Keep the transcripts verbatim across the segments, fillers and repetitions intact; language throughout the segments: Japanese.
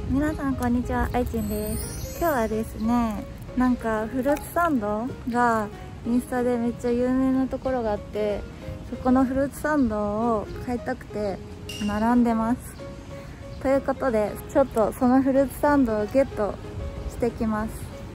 皆さんこんにちは、あいちんです。今日はですね、なんかフルーツサンドがインスタでめっちゃ有名なところがあって、そこのフルーツサンドを買いたくて並んでます。ということで、ちょっとそのフルーツサンドをゲットしてきます。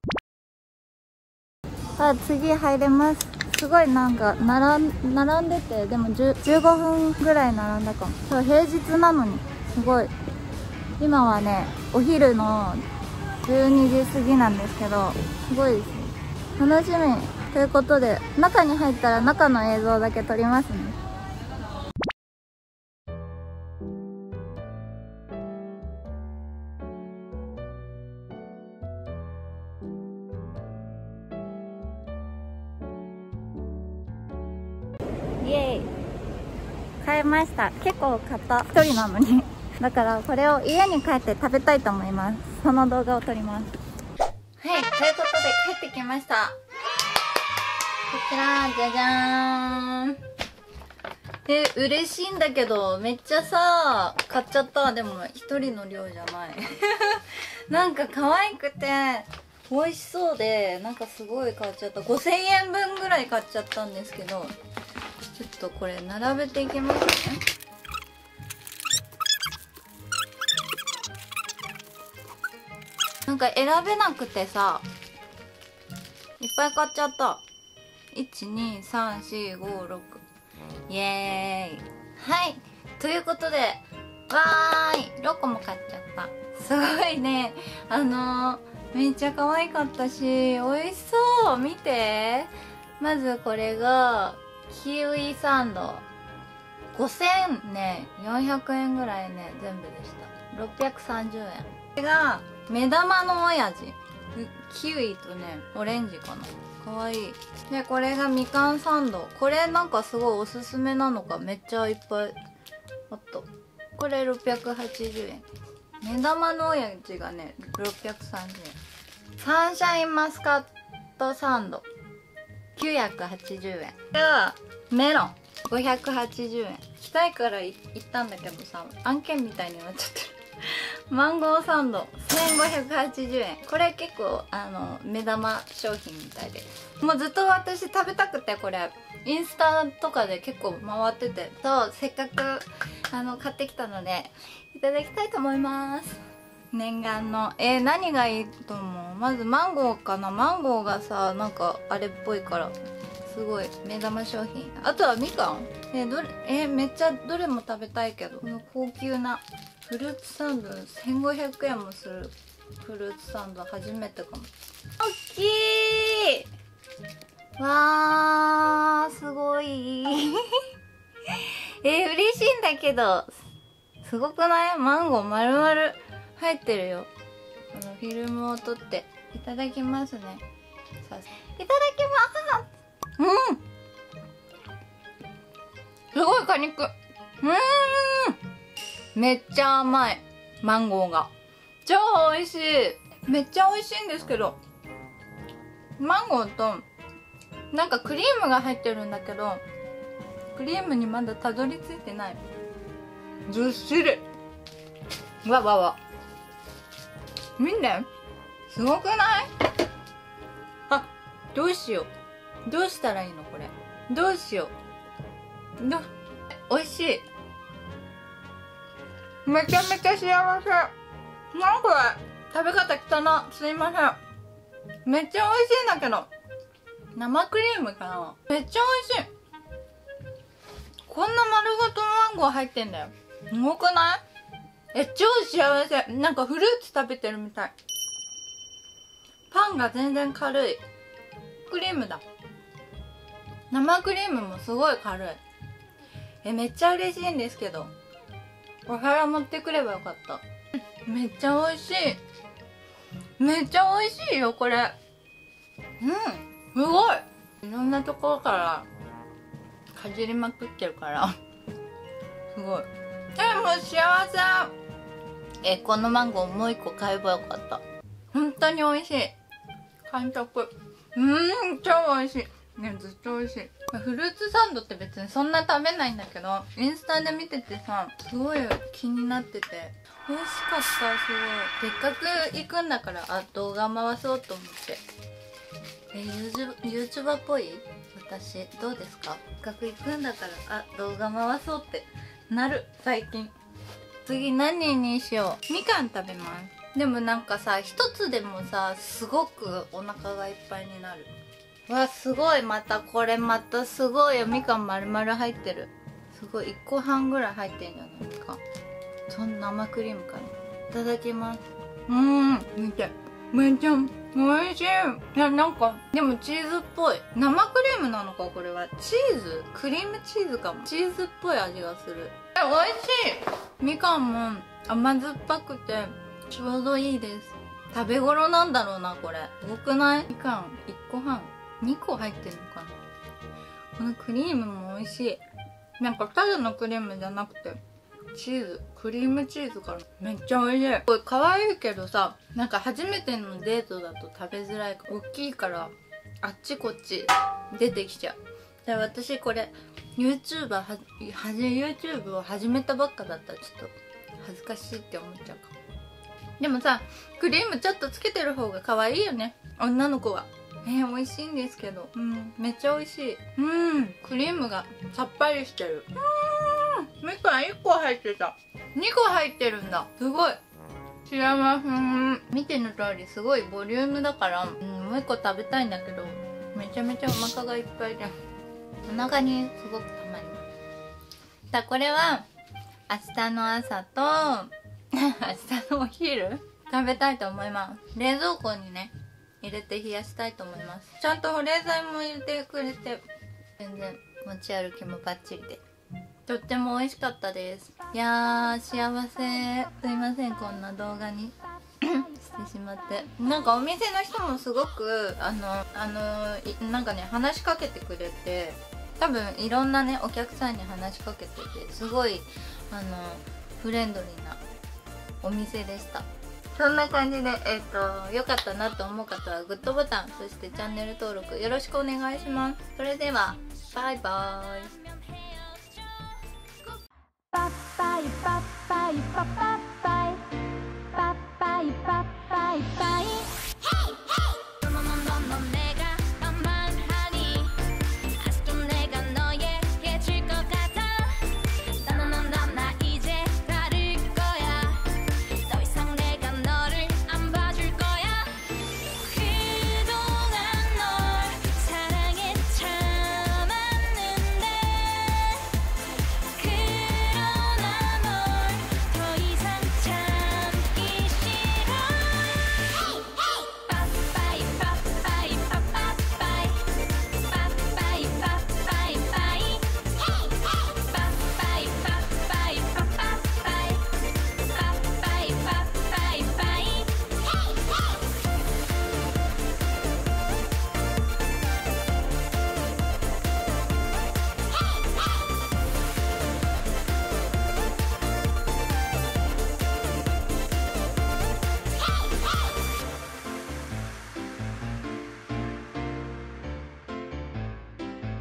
あ、次入れます。すごいなんか並ん、並んでて、でもじゅうごふんぐらい並んだかも。そう、平日なのにすごい。今はね、お昼のじゅうにじ過ぎなんですけど、すごいですね。楽しみということで、中に入ったら中の映像だけ撮りますね。イエーイ、買いました。結構買った、一人なのにだからこれを家に帰って食べたいと思います。その動画を撮ります。はい、ということで帰ってきました。こちら、じゃじゃーん。え、嬉しいんだけど、めっちゃさ、買っちゃった。でも一人の量じゃないなんか可愛くて美味しそうで、なんかすごい買っちゃった。ごせんえんぶんぐらい買っちゃったんですけど、ちょっとこれ並べていきますね。なんか選べなくてさ、いっぱい買っちゃった。いち、に、さん、し、ご、ろく。イエーイ。はい、ということで、わーい、ろっこも買っちゃった。すごいね、あのー、めっちゃ可愛かったし、美味しそう。見て、まずこれがキウイサンド、ごせんね、よんひゃくえんぐらいね、全部でした。ろっぴゃくさんじゅうえん。これが目玉の親父、キウイとねオレンジかな、かわいい。でこれがみかんサンド、これなんかすごいおすすめなのかめっちゃいっぱいあった。これろっぴゃくはちじゅうえん。目玉の親父がねろっぴゃくさんじゅうえん。サンシャインマスカットサンドきゅうひゃくはちじゅうえん。これはメロンごひゃくはちじゅうえん。来たいから行ったんだけどさ、案件みたいになっちゃってるマンゴーサンドせんごひゃくはちじゅうえん。これ結構あの目玉商品みたいで、もうずっと私食べたくて、これインスタとかで結構回ってて、そうせっかくあの買ってきたのでいただきたいと思います。念願のえー、何がいいと思う？まずマンゴーかな。マンゴーがさなんかあれっぽいからすごい目玉商品。あとはみかん、えー、どれえー、めっちゃどれも食べたいけど、この高級なフルーツサンドせんごひゃくえんもするフルーツサンド初めてかも。おっきいわー、すごいえー、嬉しいんだけど、すごくない？マンゴー丸々入ってるよ。このフィルムを取っていただきますね。さあ、いただきます。うん、すごい果肉。うーん、めっちゃ甘い。マンゴーが超美味しい。めっちゃ美味しいんですけど、マンゴーとなんかクリームが入ってるんだけど、クリームにまだたどり着いてない。ずっしり。わわわ、見て、すごくない？あ、どうしよう、どうしたらいいのこれ。どうしよう。ど美味しい。めちゃめちゃ幸せ。なんこれ、食べ方汚っ、すいません。めっちゃ美味しいんだけど、生クリームかな。めっちゃ美味しい。こんな丸ごとマンゴー入ってんだよ。すごくない？え、超幸せ。なんかフルーツ食べてるみたい。パンが全然軽い。クリームだ。生クリームもすごい軽い。え、めっちゃ嬉しいんですけど、お皿持ってくればよかった。めっちゃ美味しい。めっちゃ美味しいよこれ。うん、すごい。いろんなところからかじりまくってるからすごい。え、もう幸せ。え、このマンゴーもう一個買えばよかった。本当に美味しい。完食。うーん、超美味しいね。ずっと美味しい。フルーツサンドって別にそんな食べないんだけど、インスタで見ててさ、すごい気になってて美味しかった。すごい。せっかく行くんだから、あ、動画回そうと思って。え、YouTuber っぽい？私どうですか？せっかく行くんだからあ、動画回そうってなる最近。次何にしよう。みかん食べます。でもなんかさ、一つでもさ、すごくお腹がいっぱいになる。わ、すごい。またこれまたすごいよ。みかん丸々入ってる。すごい。いっこはんぐらい入ってんじゃないですか。そんな生クリームかな。いただきます。うーん、見て、めっちゃ美味しい。いや、なんかでもチーズっぽい。生クリームなのかこれは。チーズ、クリームチーズかも。チーズっぽい味がする。え、美味しい。みかんも甘酸っぱくてちょうどいいです。食べ頃なんだろうなこれ。多くない？みかんいっこはん、にこ入ってるのかな。このクリームも美味しい。なんかただのクリームじゃなくてチーズ、クリームチーズからめっちゃ美味しい。これ可愛いけどさ、なんか初めてのデートだと食べづらい。大きいからあっちこっち出てきちゃう。で、私これ YouTuber ははじ YouTube を始めたばっかだったらちょっと恥ずかしいって思っちゃうかも。でもさ、クリームちょっとつけてる方が可愛いよね、女の子は。えー、美味しいんですけど、うん、めっちゃ美味しい。うん、クリームがさっぱりしてる。うん、みかんいっこ入ってた。にこ入ってるんだ。すごい幸せ。見ての通りすごいボリュームだから、うん、もういっこ食べたいんだけど、めちゃめちゃお腹がいっぱいでお腹にすごくたまります。さあ、これは明日の朝と明日のお昼食べたいと思います。冷蔵庫にね入れて冷やしたいと思います。ちゃんと保冷剤も入れてくれて、全然持ち歩きもバッチリでとっても美味しかったです。いやー幸せ。すいません、こんな動画にしてしまって。なんかお店の人もすごくあのあのなんかね話しかけてくれて、多分いろんなねお客さんに話しかけてて、すごいあのフレンドリーなお店でした。そんな感じで、えっと、良かったなと思う方はグッドボタン、そしてチャンネル登録よろしくお願いします。それではバイバーイ。パッパイパッパイパッ